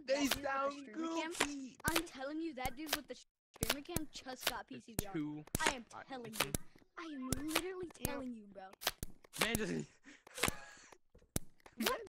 They that dude sound with the streamer cam, goofy. I'm telling you, that dude with the streamer cam just got PC VR. I am telling you. I am literally telling you, bro. Man, just. What